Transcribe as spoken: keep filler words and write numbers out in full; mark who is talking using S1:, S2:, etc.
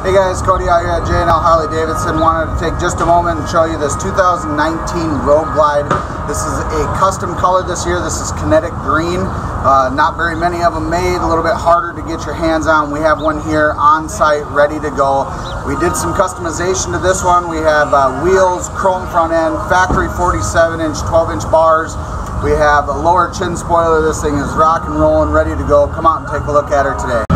S1: Hey guys, Cody out here at J and L Harley-Davidson. Wanted to take just a moment and show you this two thousand nineteen Road Glide. This is a custom color this year. This is kinetic green. Uh, not very many of them made, a little bit harder to get your hands on. We have one here on site ready to go. We did some customization to this one. We have uh, wheels, chrome front end, factory forty-seven inch, twelve inch bars. We have a lower chin spoiler. This thing is rock and rolling, ready to go. Come out and take a look at her today.